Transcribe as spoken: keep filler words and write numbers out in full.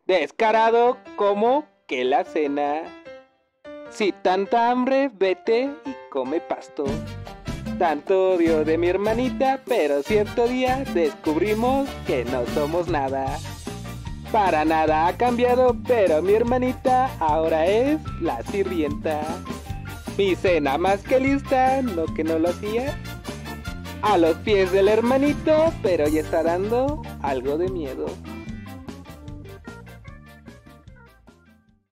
Descarado como que la cena. Si tanta hambre, vete y come pasto. Tanto odio de mi hermanita, pero cierto día descubrimos que no somos nada. Para nada ha cambiado, pero mi hermanita ahora es la sirvienta. Mi cena más que lista, no que no lo hacía. A los pies del hermanito, pero ya está dando algo de miedo.